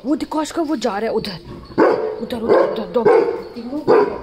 वो देखो आशका वो जा रहा है उधर उधर उधर उधर दो तीनों